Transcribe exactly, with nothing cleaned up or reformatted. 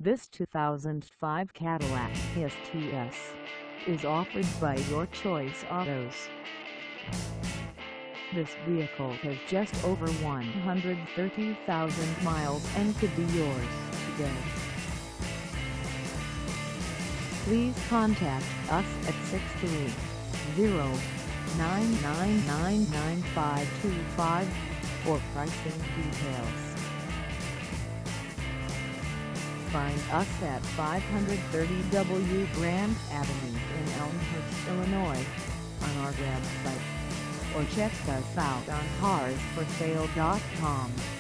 This two thousand five Cadillac S T S is offered by Your Choice Autos. This vehicle has just over one hundred thirty thousand miles and could be yours today. Please contact us at six three zero, nine nine nine, nine five two five for pricing details. Find us at five thirty W Grand Avenue in Elmhurst, Illinois, on our website, or check us out on cars for sale dot com.